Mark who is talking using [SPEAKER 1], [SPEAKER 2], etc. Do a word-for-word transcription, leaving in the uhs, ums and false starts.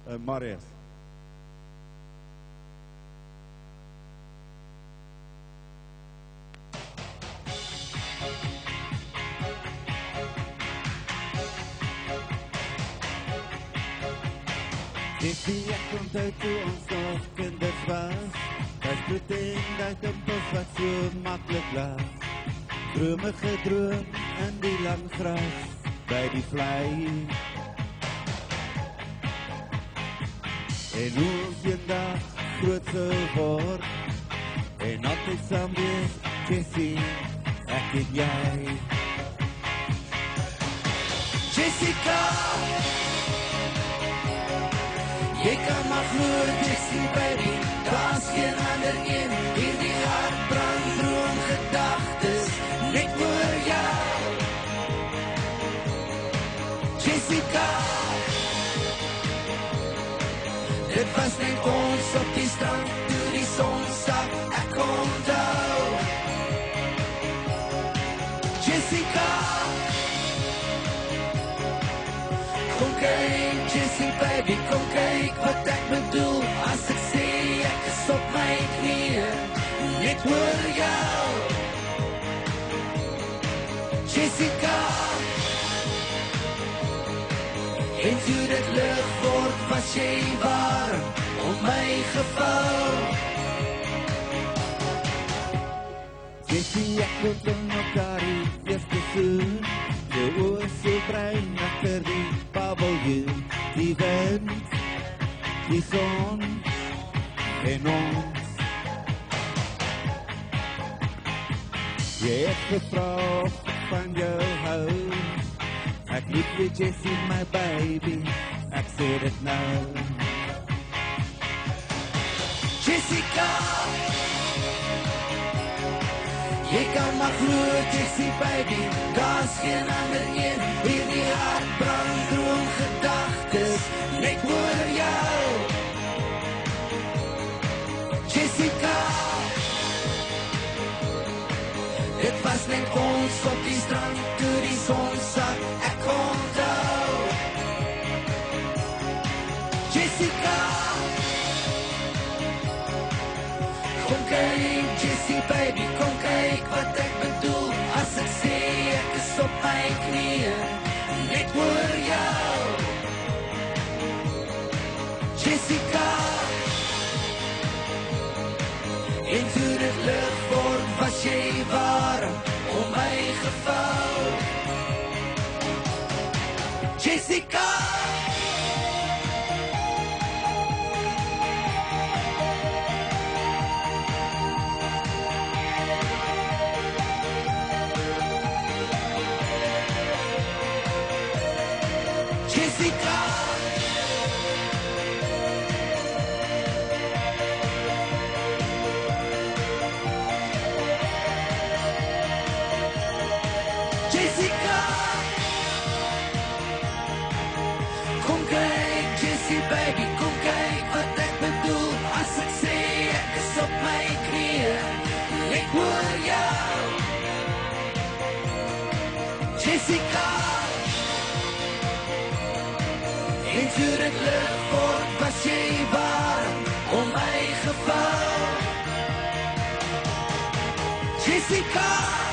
[SPEAKER 1] uh, Marius. Jessie, ek onthou toe ons nog kinders was, was pretend dat dimpels wat so maklik las. Drome gedroom in die lang gras, by die vlei. En ons eendag groot sou word, en altyd saam wees, Jessie, ek en jy. Jessica! Jy kan maar vloer, Jessie, baby, daar is geen ander een, hierdie hart brand, droom, gedagtes, net oor jou. Jessica, dit was net ons op die strand, toe die son sak, ek onthou. Jessica, kom kyk, Jessie, baby, kom kyk wat ek bedoel, as ek sê ek is op my knieën, net oor jou. Jessica, en toe dit lig word, was jy warm, om my gevou. Jessie, ek moet in mekaar die eerste soen, jou oor so bruin achter die paviljoen, die wind, die son en ons. Jy het gevra of ek van jou hou, ek lief jy Jessie, my baby, ek sê dit nou. Jessica, jy kan maar vloer, Jessie, baby, daar is geen ander een, hierdie hart brand, droom, gedagtes, net oor jou. Jessica, dit was net ons op die strand, toe die son sak, ek onthou. Jessica, kom kyk, Jessie, baby, kom kyk wat ek bedoel, as ek sê ek is op my knieën, net oor jou. Jessica, en toe dit lig word, was jy warm, om my gevou. Jessica, Jessica, Jessica, kom kyk, Jessie, baby, kom kyk wat ek bedoel, as ek sê ek is op my knieën, net oor jou. Jessica, en toe dit lig word, was jy warm, om my gevou. Jessica,